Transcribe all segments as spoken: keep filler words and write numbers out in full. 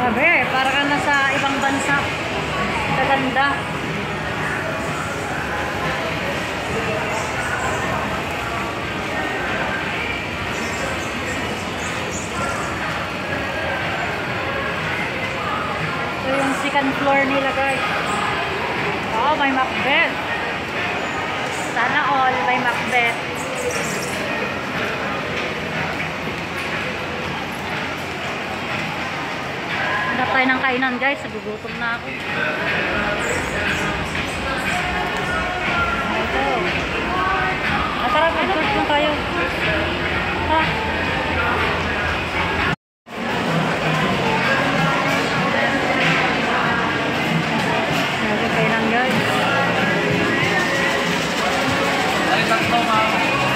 Grabe, para ka na sa ibang bansa. Kaganda. Ito yung second floor nila, guys. Oh, may Macbeth. Sana all may Macbeth. Hanap tayo ng kainan, guys. Nagugutom na ako. Ito. Ah, tara, mag-court lang tayo. Ha? Meron kainan, guys. Ay, tatlo, ma'am.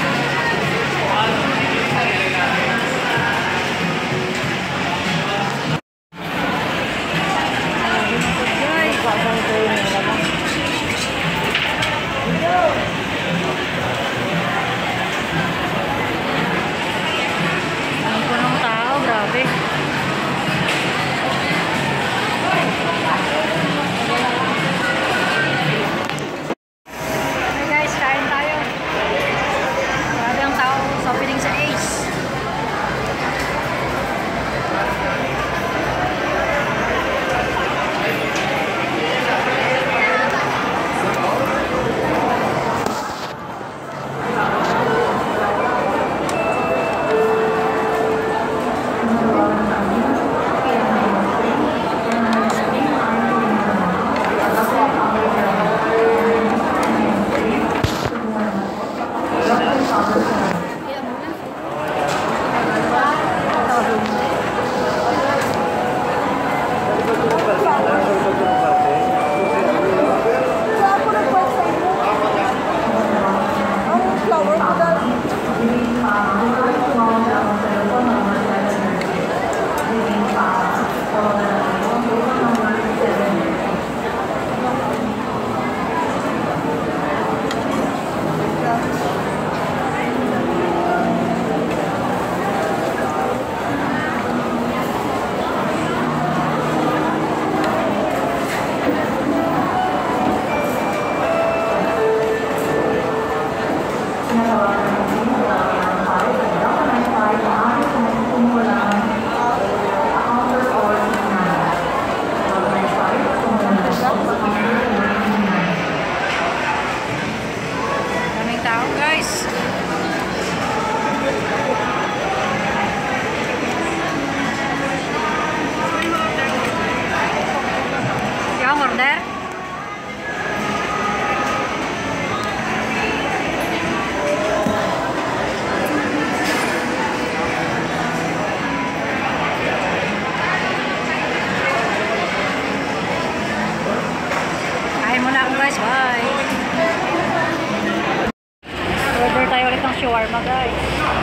shawarma, guys.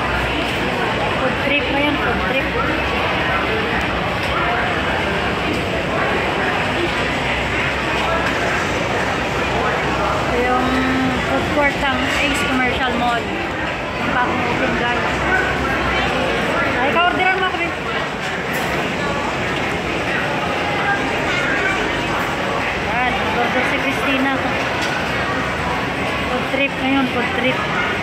Food trip na yan, food trip. Ito yung food court ng Ace Commercial Mall. Yung bagong open, guys. Ay, ka-orderan mo ako rin. Yan, order si Christina. Food trip ngayon, food trip.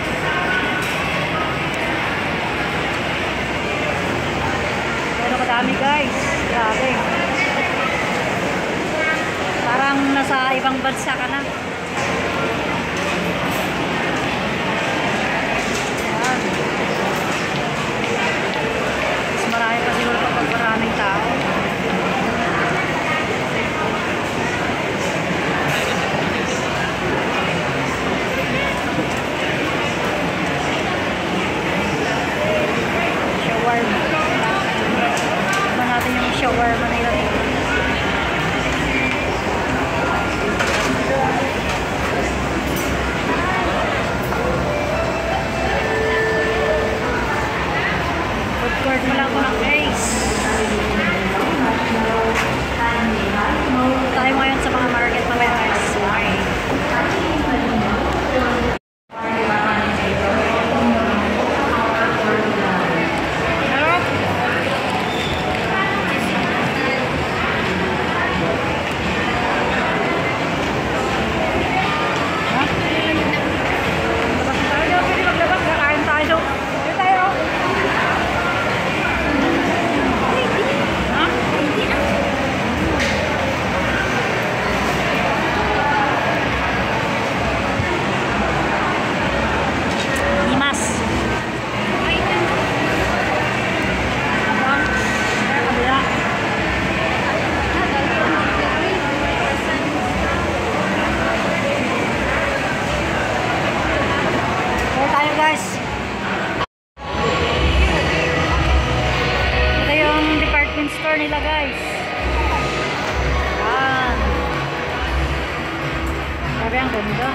Pero kadami, guys. Grabe. Parang nasa ibang bansa ka na. Yan. Mas marami pa siguro kapag maraming tao. Shawarma. Tignan natin yung shawarma na ilan. Food court mo lang ko ng Ace. Tayo ngayon sa mga market na may ice wine. guys. Yan. Grabe ang ganda.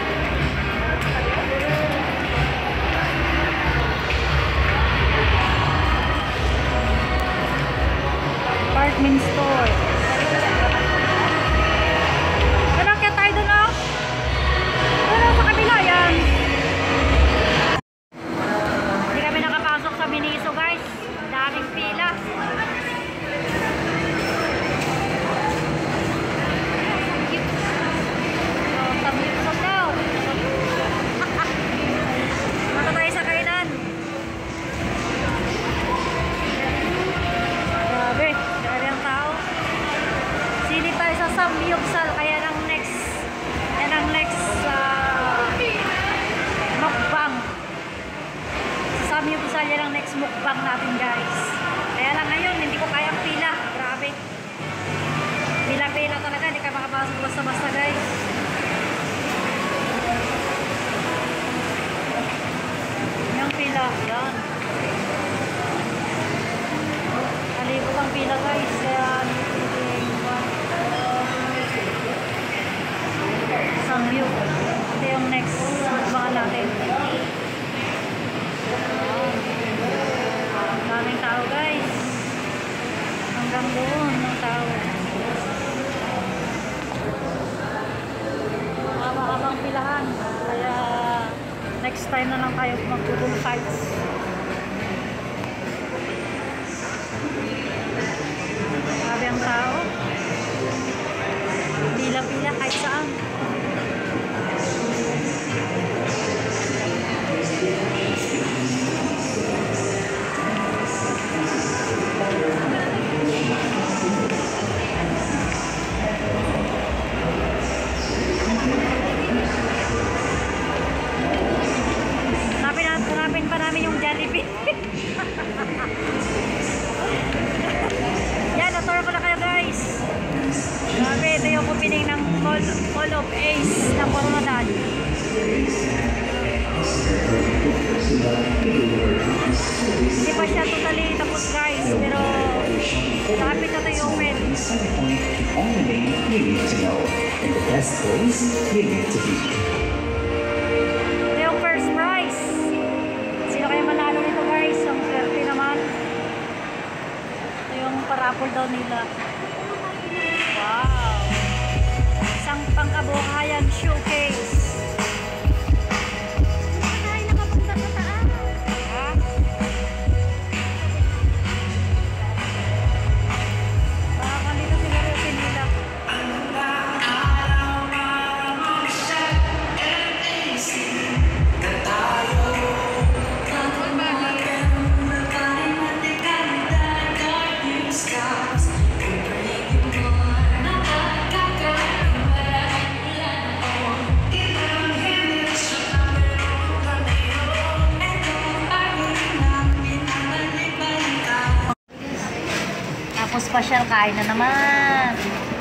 Department store. Ano kaya tayo doon, oh? Ano sa kabila yan? Hindi kami nakapasok sa Miniso, guys. Daming pila. So, tamlipsok daw. Mata tayo sa kainan. Grabe. Grabe ang tao. Silip tayo sa Samyupsal. Kaya ng next yan ang next uh, mukbang. Sa Samyupsal yan ang next mukbang natin, guys. Kaya lang ngayon, hindi ko kayang pila. Grabe. Pila-pila talaga. Hindi ka makapasok basta-basta, guys. Yung pila. Yan. Kalibot ang pila, guys. Kaya Samyup. Ito yung next mukbang natin. Ang daming tao, guys. Hanggang doon ng tao. Haba-habang pilahan. Kaya next time na lang tayo mag-google fights. Grabe ang tao. Pila-pila kahit saan. Hanapin, hanapin pa namin yung Jollibee. Yan, na-tour ko na kayo, guys. Grabe, ito yung opening ng Mall, Mall of Ace ng Coronadal. Hindi pa siya totally tapos, guys, pero lapit na ito yung open. Ito yung first prize. Sino kayo manalo nito, guys? Ang swerte naman. Ito yung parapol daw nila. Wow! Isang pang-kabuhayan showcase. Ay, nakapunta sa taas. Ha? Baka dito siguro yung pinila. Tapos pasyal, kain na naman.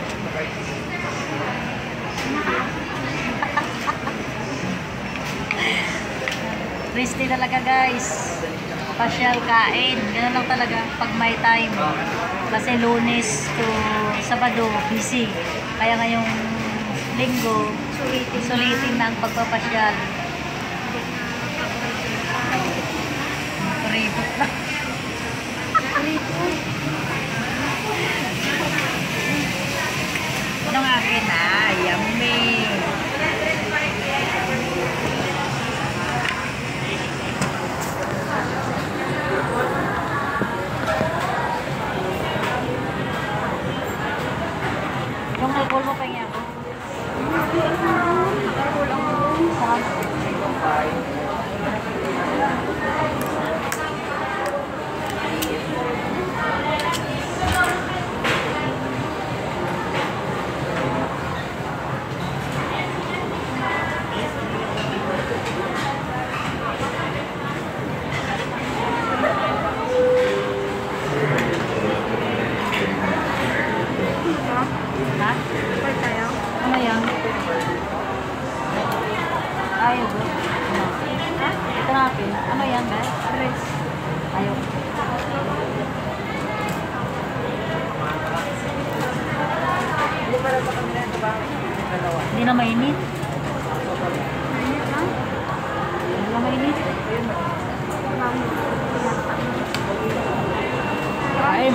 Risky talaga, guys. Pasyal, kain. Ganun lang talaga pag may time. Kasi Lunes to Sabado, busy. Kaya ngayong Linggo, sulitin, sulitin na ang pagpapasyal. Ribot na. Ribot. Anong akin, ah? Yummy. Yung alcohol mo pa niya ako. Alcohol ang ha? Ano yan? Ayaw ba? Ha? Ito natin. Ano yan ba? Dress. Ayaw. Hindi na mainit. Mainit lang. Hindi na mainit. Kain.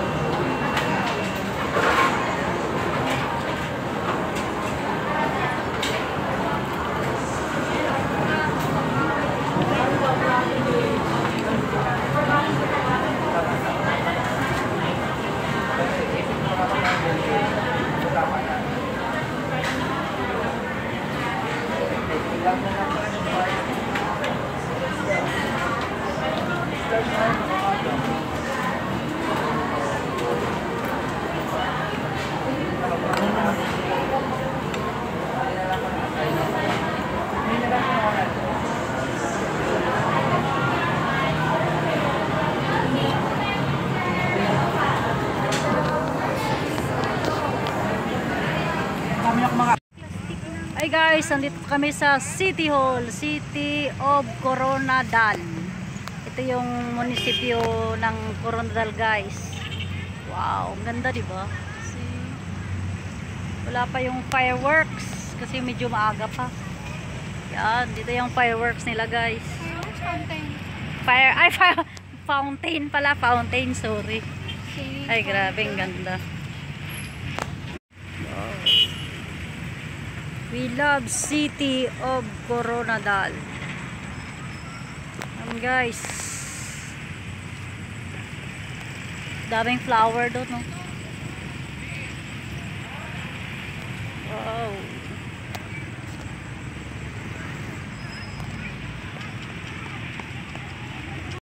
Hi guys, nandito kami sa City Hall, City of Coronadal. Ito yung munisipyo ng Coronadal guys. Wow, ang ganda diba? Kasi wala pa yung fireworks kasi medyo maaga pa. Yan, dito yung fireworks nila guys. Fire, ay fire, fountain pala, fountain, sorry. Ay grabe, ang ganda. We love City of Coronadal. Um, guys. Daming flower doon, no? Wow.